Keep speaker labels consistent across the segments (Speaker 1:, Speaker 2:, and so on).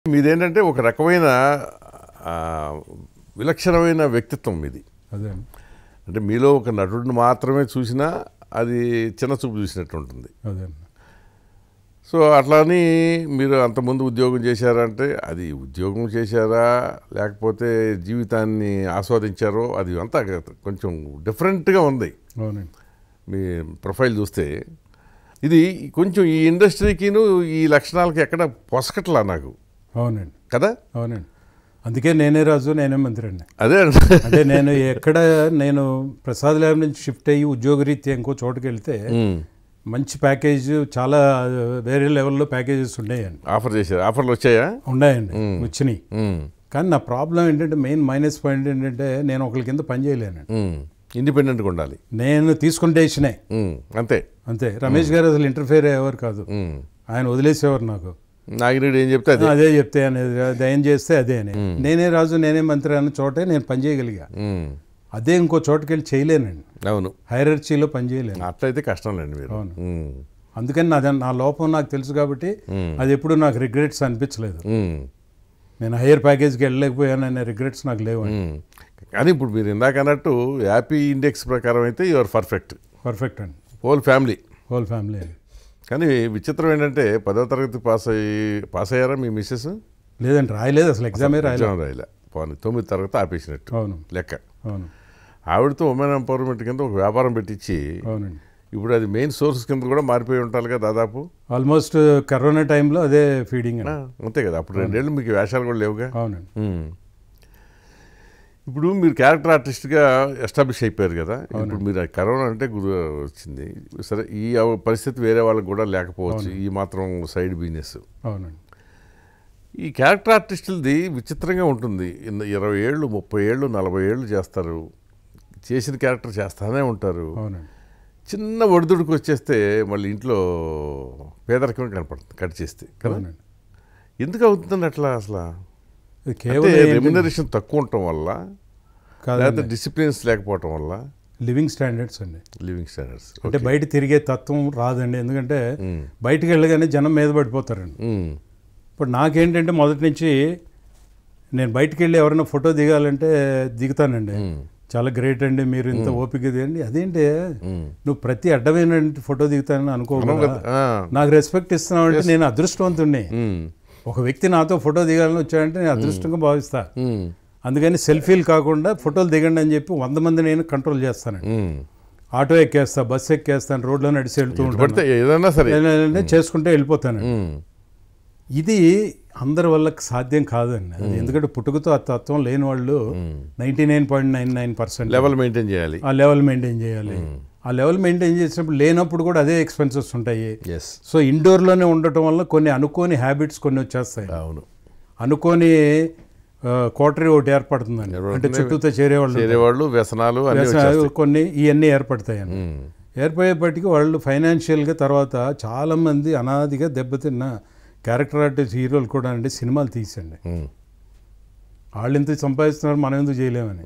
Speaker 1: మీదేంటంటే ఒక రకమైన విలక్షణమైన వ్యక్తిత్వం మీది.
Speaker 2: అదే
Speaker 1: అంటే మీలో ఒక నటుడిని మాత్రమే చూసినా అది చిన్న చూపు చూసినట్టు ఉంటుంది.
Speaker 2: అదే
Speaker 1: సో అట్లాని మీరు అంతకుముందు ఉద్యోగం చేశారంటే అది ఉద్యోగం చేశారా లేకపోతే జీవితాన్ని ఆస్వాదించారో అది అంతా కొంచెం డిఫరెంట్గా ఉంది.
Speaker 2: అవునండి.
Speaker 1: మీ ప్రొఫైల్ చూస్తే ఇది కొంచెం ఈ ఇండస్ట్రీకిను ఈ లక్షణాలకి ఎక్కడ పొసకట్లా నాకు.
Speaker 2: అవునండి
Speaker 1: కదా.
Speaker 2: అవునండి. అందుకే నేనే రాజు నేనే మంత్రి అండి.
Speaker 1: అదే
Speaker 2: అంటే నేను ప్రసాద్ ల్యాబ్ నుంచి షిఫ్ట్ అయ్యి ఉద్యోగరీత్యా ఇంకో చోటుకి వెళ్తే మంచి ప్యాకేజ్ చాలా వేరే లెవెల్లో ప్యాకేజెస్ ఉన్నాయండి.
Speaker 1: ఆఫర్ చేశారు. ఆఫర్లు వచ్చాయా?
Speaker 2: ఉన్నాయండి, వచ్చినాయి. కానీ నా ప్రాబ్లం ఏంటంటే మెయిన్ మైనస్ పాయింట్ ఏంటంటే నేను ఒకరి కింద పని చేయలేనండి.
Speaker 1: ఇండిపెండెంట్గా ఉండాలి.
Speaker 2: నేను తీసుకున్న డెసిషనే
Speaker 1: అంతే
Speaker 2: అంతే. రమేష్ గారు అసలు ఇంటర్ఫేర్ అయ్యేవారు కాదు. ఆయన వదిలేసేవారు. నాకు
Speaker 1: నాగినేడు ఏం చెప్తే
Speaker 2: అదే చెప్తే అనేది, ఏం చేస్తే అదే అని. నేనే రాజు నేనే మంత్రి అన్న చోటే నేను పని చేయగలిగా. అదే ఇంకో చోటుకి వెళ్ళి చేయలేనండి.
Speaker 1: అవును,
Speaker 2: హైరార్కీలో పని చేయలేను.
Speaker 1: అట్లయితే కష్టం లేండి మీరు.
Speaker 2: అవును. అందుకని నా లోపం నాకు తెలుసు కాబట్టి అది ఎప్పుడు నాకు రిగ్రెట్స్ అనిపించలేదు. నేను హైయర్ ప్యాకేజ్కి వెళ్ళలేకపోయాననే రిగ్రెట్స్ నాకు లేవు.
Speaker 1: కానీ ఇప్పుడు మీరు ఇందాక అన్నట్టు హ్యాపీ ఇండెక్స్ ప్రకారం అయితే యువర్ పర్ఫెక్ట్
Speaker 2: అండి.
Speaker 1: హోల్ ఫ్యామిలీ
Speaker 2: అండి.
Speaker 1: కానీ విచిత్రం ఏంటంటే 10వ తరగతి పాస్ అయ్యారా మీ మిస్సెస్?
Speaker 2: లేదండి, రాయలేదు అసలు. ఎగ్జామే రాయలే.
Speaker 1: 9వ తరగతి ఆపేసినట్టు.
Speaker 2: అవును
Speaker 1: లెక్క.
Speaker 2: అవును.
Speaker 1: ఆవిడతో ఉమెన్ ఎంపవర్మెంట్ కింద ఒక వ్యాపారం పెట్టించి
Speaker 2: అవునండి
Speaker 1: ఇప్పుడు అది మెయిన్ సోర్స్ కింద కూడా మారిపోయి ఉంటారు కదా దాదాపు.
Speaker 2: ఆల్మోస్ట్ కరోనా టైంలో అదే ఫీడింగ్.
Speaker 1: అంతే కదా. అప్పుడు 2 ఏళ్ళు మీకు వేషాలు కూడా లేవుగా.
Speaker 2: అవునండి.
Speaker 1: ఇప్పుడు మీరు క్యారెక్టర్ ఆర్టిస్ట్గా ఎస్టాబ్లిష్ అయిపోయారు కదా. ఇప్పుడు మీరు కరోనా అంటే వచ్చింది సరే, ఈ పరిస్థితి వేరే వాళ్ళకి కూడా లేకపోవచ్చు, ఈ మాత్రం సైడ్ బిజినెస్.
Speaker 2: అవునండి.
Speaker 1: ఈ క్యారెక్టర్ ఆర్టిస్టులది విచిత్రంగా ఉంటుంది. 20 ఏళ్ళు 30 ఏళ్ళు 40 ఏళ్ళు చేస్తారు, చేసిన క్యారెక్టర్ చేస్తానే ఉంటారు.
Speaker 2: అవునండి.
Speaker 1: చిన్న ఒడిదుడికి వచ్చేస్తే మళ్ళీ ఇంట్లో పేదరికం కనపడుతుంది కట్ చేస్తే కదా. ఎందుకు అవుతుందండి అట్లా? అసలు రెమ్యునరేషన్ తక్కువ ఉండటం వల్ల, లేకపోతే డిసిప్లిన్స్ లేకపోవటం వల్ల?
Speaker 2: లివింగ్ స్టాండర్డ్స్ అండి.
Speaker 1: లివింగ్ స్టాండర్డ్స్
Speaker 2: అంటే బయట తిరిగే తత్వం రాదండి. ఎందుకంటే బయటకు వెళ్ళగానే జనం మీద పడిపోతారండి. ఇప్పుడు నాకేంటంటే మొదటి నుంచి నేను బయటకు వెళ్ళి ఎవరైనా ఫోటో దిగాలంటే దిగుతానండి. చాలా గ్రేట్ అండి మీరు ఇంత ఓపిక దిగండి. అదేంటి నువ్వు ప్రతి అడ్డమైన ఫోటో దిగుతానని అనుకోకుండా నాకు రెస్పెక్ట్ ఇస్తున్నావు అంటే నేను అదృష్టవంతుడిని. ఒక వ్యక్తి నాతో ఫోటో దిగాలని వచ్చాడంటే నేను అదృష్టంగా భావిస్తా. అందుకని సెల్ఫీలు కాకుండా ఫోటోలు దిగండి అని చెప్పి 100 మంది నేను కంట్రోల్ చేస్తానండి. ఆటో ఎక్కేస్తా, బస్సు ఎక్కేస్తాను, రోడ్లో నడిచి వెళ్తూ ఉంటాను,
Speaker 1: ఏదన్నా సరే
Speaker 2: చేసుకుంటే వెళ్ళిపోతాను. ఇది అందరి వల్ల సాధ్యం కాదండి. ఎందుకంటే పుట్టుకతో ఆ తత్వం లేని వాళ్ళు 99.99%
Speaker 1: లెవెల్ మెయింటైన్ చేయాలి.
Speaker 2: ఆ లెవెల్ మెయింటైన్ చేయాలి. ఆ లెవెల్ మెయింటైన్ చేసినప్పుడు లేనప్పుడు కూడా అదే ఎక్స్పెన్సెస్ ఉంటాయి. సో ఇండోర్లోనే ఉండటం వల్ల కొన్ని అనుకోని హ్యాబిట్స్ కొన్ని వచ్చేస్తాయి.
Speaker 1: అవును,
Speaker 2: అనుకోని కోటరీ ఒకటి ఏర్పడుతుందండి. అంటే చుట్టూతో చేరేవాళ్ళు
Speaker 1: వ్యసనాలు
Speaker 2: కొన్ని ఇవన్నీ ఏర్పడతాయండి. ఏర్పడేపటికి వాళ్ళు ఫైనాన్షియల్గా తర్వాత చాలామంది అనాదిగా దెబ్బతిన్న క్యారెక్టర్ ఆర్టిస్ట్ హీరోలు కూడా అండి సినిమాలు తీసండి. వాళ్ళు ఎంత సంపాదిస్తున్నారు మనం ఎందుకు చేయలేమని.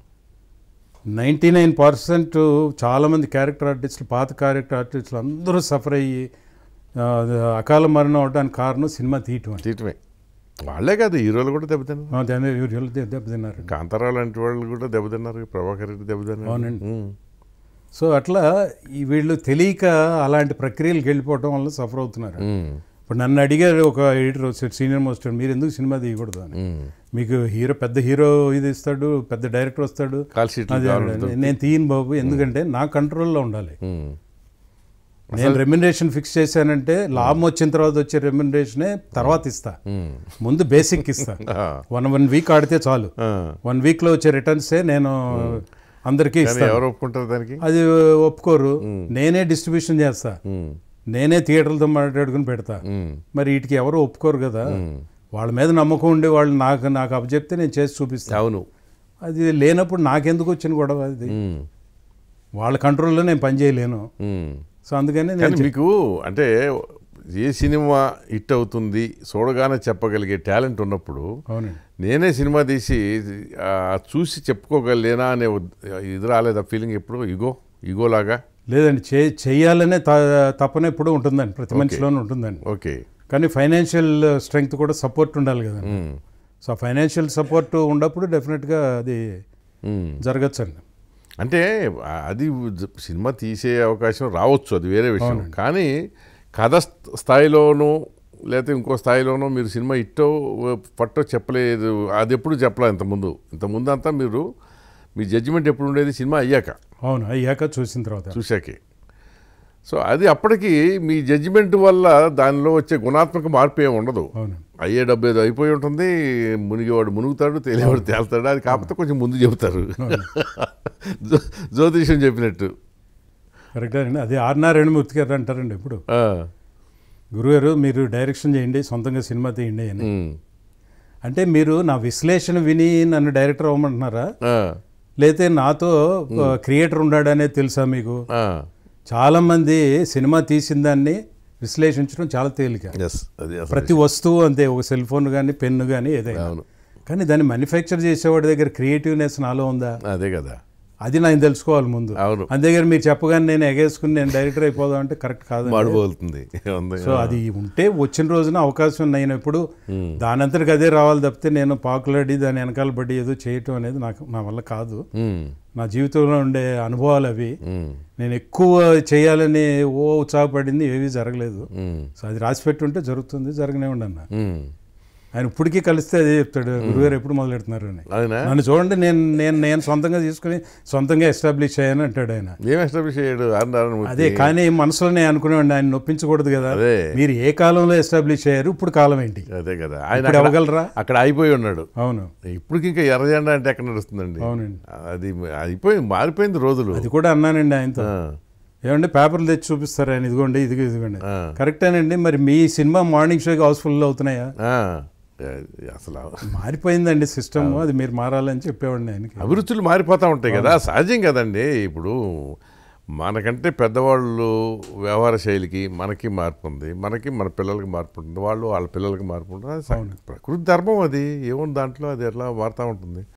Speaker 2: 99% చాలామంది క్యారెక్టర్ ఆర్టిస్టులు, పాత క్యారెక్టర్ ఆర్టిస్టులు అందరూ సఫర్ అయ్యి అకాల మరణం అవడానికి కారణం సినిమా తీయటమే.
Speaker 1: వాళ్ళే కాదు, హీరోలు కూడా దెబ్బతిన్నారు.
Speaker 2: హీరోలు దెబ్బతిన్నారు.
Speaker 1: కాంతారావు లాంటి వాళ్ళు కూడా దెబ్బతిన్నారు, ప్రభాకర్ రెడ్డి దెబ్బతిన్నారు.
Speaker 2: అవునండి. సో అట్లా వీళ్ళు తెలియక అలాంటి ప్రక్రియలకు వెళ్ళిపోవటం వల్ల సఫర్ అవుతున్నారు. ఇప్పుడు నన్ను అడిగారు ఒక ఎడిటర్ వచ్చాడు, సీనియర్ మోస్ట్, మీరు ఎందుకు సినిమా తీయకూడదు అని. మీకు పెద్ద హీరో ఇది ఇస్తాడు, పెద్ద డైరెక్టర్ వస్తాడు, నేను తీయను బాబు, ఎందుకంటే నా కంట్రోల్లో ఉండాలి. నేను రెమ్యునరేషన్ ఫిక్స్ చేశానంటే లాభం వచ్చిన తర్వాత వచ్చే రెమ్యునరేషనే తర్వాత ఇస్తా, ముందు బేసిక్ ఇస్తా. 1 వీక్ ఆడితే చాలు. 1 వీక్లో వచ్చే రిటర్న్సే నేను అందరికీ ఇస్తాను.
Speaker 1: ఎవరు ఒప్పుకుంటారు దానికి? అది
Speaker 2: ఒప్పుకోరు. నేనే డిస్ట్రిబ్యూషన్ చేస్తా, నేనే థియేటర్లతో మాట్లాడుకుని పెడతా. మరి వీటికి ఎవరు ఒప్పుకోరు కదా. వాళ్ళ మీద నమ్మకం ఉండే వాళ్ళు నాకు అప్పచెప్తే నేను చేసి చూపిస్తాను.
Speaker 1: అవును,
Speaker 2: అది లేనప్పుడు నాకెందుకు వచ్చిన గొడవ? అది వాళ్ళ కంట్రోల్లో నేను పని చేయలేను. సో అందుకని
Speaker 1: మీకు అంటే ఏ సినిమా హిట్ అవుతుంది చూడగానే చెప్పగలిగే టాలెంట్ ఉన్నప్పుడు నేనే సినిమా తీసి చూసి చెప్పుకోగలేనా అనే ఇది రాలేదా ఫీలింగ్ ఎప్పుడు? ఈగోలాగా
Speaker 2: లేదండి, చెయ్యాలనే తపన ఎప్పుడు ఉంటుందండి, ప్రతి మనిషిలోనే ఉంటుందండి.
Speaker 1: ఓకే.
Speaker 2: కానీ ఫైనాన్షియల్ స్ట్రెంగ్త్ కూడా సపోర్ట్ ఉండాలి కదా. సో ఫైనాన్షియల్ సపోర్ట్ ఉన్నప్పుడు డెఫినెట్గా అది జరగచ్చండి.
Speaker 1: అంటే అది సినిమా తీసే అవకాశం రావచ్చు, అది వేరే విషయం. కానీ కథ స్థాయిలోనూ లేకపోతే ఇంకో స్థాయిలోనూ మీరు సినిమా ఇట్టో పట్టో చెప్పలేదు, అది ఎప్పుడు చెప్పలేదు ఇంతకుముందు అంతా మీరు మీ జడ్జిమెంట్ ఎప్పుడు ఉండేది సినిమా అయ్యాక.
Speaker 2: అవును, అయ్యాక చూసిన తర్వాత
Speaker 1: చూశాకే. సో అది అప్పటికి మీ జడ్జిమెంట్ వల్ల దానిలో వచ్చే గుణాత్మక మార్పు ఏమి ఉండదు. అయ్యే డబ్బు ఏదో అయిపోయి ఉంటుంది, మునిగేవాడు మునుగుతాడు, తేలేవాడు తేలుతాడు. అది కాకపోతే కొంచెం ముందు చెబుతారు, జ్యోతిష్యం చెప్పినట్టు.
Speaker 2: కరెక్ట్ అండి. అది ఆర్ నారాయణ మూర్తి గారు అంటారండి ఇప్పుడు, గురుగారు మీరు డైరెక్షన్ చేయండి, సొంతంగా సినిమా తీయండి అని. అంటే మీరు నా విశ్లేషణ విని నన్ను డైరెక్టర్ అవ్వమంటున్నారా, లేతే నాతో క్రియేటర్ ఉన్నాడనేది తెలుసా మీకు? చాలామంది సినిమా తీసిన దాన్ని విశ్లేషించడం చాలా తేలిక. ప్రతి వస్తువు అంతే, ఒక సెల్ ఫోన్ కానీ పెన్ను కానీ ఏదైనా. కానీ దాన్ని మ్యానుఫ్యాక్చర్ చేసేవాడి దగ్గర క్రియేటివ్నెస్ నాలో ఉందా?
Speaker 1: అదే కదా,
Speaker 2: అది నేను తెలుసుకోవాలి ముందు. అంతేగాని మీరు చెప్పగానే నేను ఎగేసుకుని నేను డైరెక్టర్ అయిపోదాం అంటే కరెక్ట్ కాదు. సో అది ఉంటే వచ్చిన రోజున అవకాశం నేను ఎప్పుడు దానంతటికి అదే రావాలి తప్పితే నేను పాకులాడి దాని వెనకాల పడి ఏదో చేయటం అనేది నా వల్ల కాదు. నా జీవితంలో ఉండే అనుభవాలు అవి. నేను ఎక్కువ చేయాలని ఉత్సాహపడింది ఏవి జరగలేదు. సో అది రాసిపెట్టి ఉంటే జరుగుతుంది, జరగనివ్వండి అన్న. ఆయన ఇప్పటికీ కలిస్తే అదే చెప్తాడు, గురుగారు ఎప్పుడు మొదలెడుతున్నారు అని. నన్ను చూడండి, నేను సొంతంగా తీసుకుని సొంతంగా ఎస్టాబ్లిష్ అయ్యాను అంటాడు ఆయన.
Speaker 1: ఏం ఎస్టాబ్లిష్ అయ్యాడు?
Speaker 2: అదే, కానీ మనసులో నేను అనుకునేవాడిని ఆయన నొప్పించకూడదు కదా. మీరు ఏ కాలంలో ఎస్టాబ్లిష్ అయ్యారు, ఇప్పుడు కాలం ఏంటి?
Speaker 1: అదే కదా, ఆయన అవ్వగలరా? అక్కడ అయిపోయి ఉన్నాడు.
Speaker 2: అవును,
Speaker 1: ఇప్పటికి ఇంకా ఎర్రజెండా అంటే ఎక్కడ నడుస్తుందండి?
Speaker 2: అవునండి,
Speaker 1: అది అయిపోయింది, మారిపోయింది రోజులు.
Speaker 2: అది కూడా అన్నానండి ఆయనతో. ఏమంటే పేపర్లు తెచ్చి చూపిస్తారు ఆయన, ఇదిగోండి ఇదిగోండి. కరెక్టేనండి, మరి మీ సినిమా మార్నింగ్ షోకి హౌస్ఫుల్ అవుతున్నాయా?
Speaker 1: అసలు
Speaker 2: మారిపోయిందండి సిస్టమ్, అది మీరు మారాలని చెప్పేవాడిని ఆయనకి.
Speaker 1: అభిరుచులు మారిపోతూ ఉంటాయి కదా, సహజం కదండి. ఇప్పుడు మనకంటే పెద్దవాళ్ళు వ్యవహార శైలికి మనకి మార్పు ఉంది, మనకి మన పిల్లలకి మార్పు ఉంటుంది, వాళ్ళ పిల్లలకి మార్పు ఉంటుంది. అది ప్రకృతి ధర్మం, అది ఏముంది దాంట్లో, అది ఎట్లా మారుతూ ఉంటుంది.